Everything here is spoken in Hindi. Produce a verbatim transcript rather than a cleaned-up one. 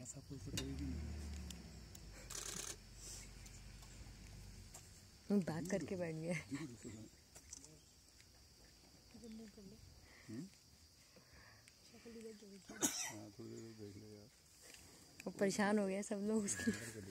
ऐसा पुल तो कभी भी नहीं है। बैक करके बैठ गया। हाँ थोड़ी देर देख ले यार। वो परेशान हो गया सब लोग उसके।